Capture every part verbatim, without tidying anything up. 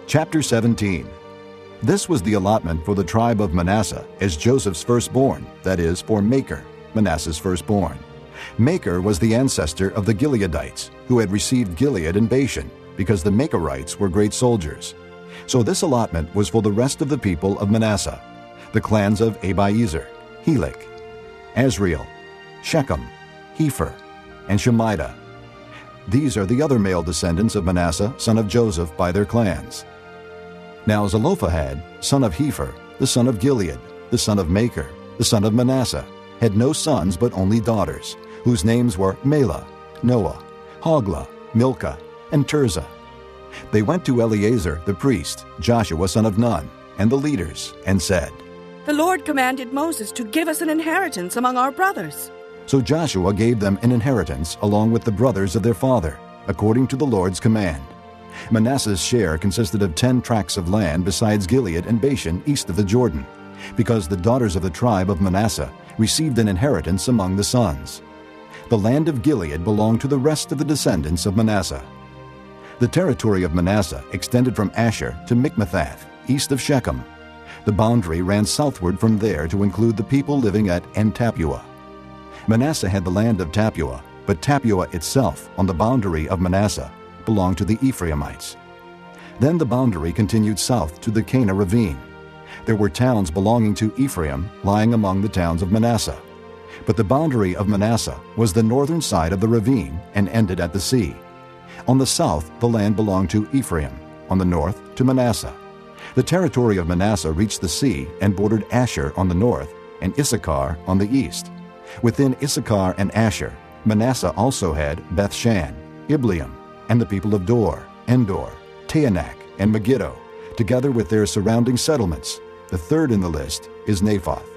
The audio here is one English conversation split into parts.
Chapter seventeen. This was the allotment for the tribe of Manasseh as Joseph's firstborn, that is, for Machir, Manasseh's firstborn. Machir was the ancestor of the Gileadites, who had received Gilead and Bashan, because the Machirites were great soldiers. So this allotment was for the rest of the people of Manasseh, the clans of Abiezer, Helek, Asriel, Shechem, Hepher, and Shemida. These are the other male descendants of Manasseh, son of Joseph, by their clans. Now Zelophehad, son of Hepher, the son of Gilead, the son of Machir, the son of Manasseh, had no sons but only daughters, whose names were Mahlah, Noah, Hoglah, Milcah, and Tirzah. They went to Eleazar the priest, Joshua son of Nun, and the leaders, and said, "The Lord commanded Moses to give us an inheritance among our brothers." So Joshua gave them an inheritance along with the brothers of their father, according to the Lord's command. Manasseh's share consisted of ten tracts of land besides Gilead and Bashan east of the Jordan, because the daughters of the tribe of Manasseh received an inheritance among the sons. The land of Gilead belonged to the rest of the descendants of Manasseh. The territory of Manasseh extended from Asher to Mikmethath, east of Shechem. The boundary ran southward from there to include the people living at En-Tappuah. Manasseh had the land of Tappuah, but Tappuah itself, on the boundary of Manasseh, belonged to the Ephraimites. Then the boundary continued south to the Cana ravine. There were towns belonging to Ephraim lying among the towns of Manasseh. But the boundary of Manasseh was the northern side of the ravine and ended at the sea. On the south, the land belonged to Ephraim, on the north to Manasseh. The territory of Manasseh reached the sea and bordered Asher on the north and Issachar on the east. Within Issachar and Asher, Manasseh also had Beth-shan, Ibleam, and the people of Dor, Endor, Taanach, and Megiddo, together with their surrounding settlements. The third in the list is Naphoth.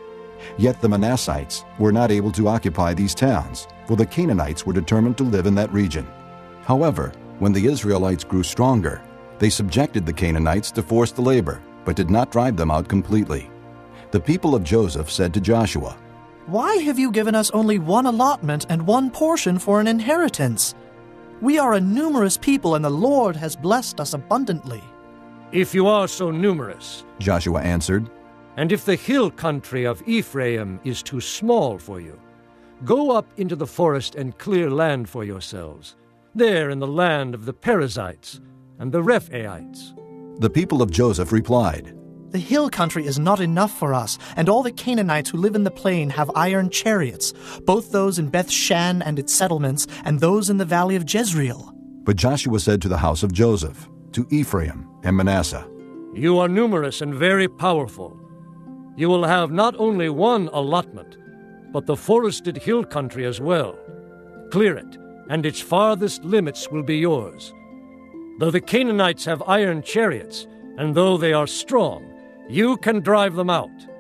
Yet the Manassites were not able to occupy these towns, for the Canaanites were determined to live in that region. However, when the Israelites grew stronger, they subjected the Canaanites to forced labor, but did not drive them out completely. The people of Joseph said to Joshua, "Why have you given us only one allotment and one portion for an inheritance? We are a numerous people, and the Lord has blessed us abundantly." "If you are so numerous," Joshua answered, "and if the hill country of Ephraim is too small for you, go up into the forest and clear land for yourselves, there in the land of the Perizzites and the Rephaites." The people of Joseph replied, "The hill country is not enough for us, and all the Canaanites who live in the plain have iron chariots, both those in Beth-shan and its settlements, and those in the valley of Jezreel." But Joshua said to the house of Joseph, to Ephraim and Manasseh, "You are numerous and very powerful. You will have not only one allotment, but the forested hill country as well. Clear it, and its farthest limits will be yours. Though the Canaanites have iron chariots, and though they are strong, you can drive them out.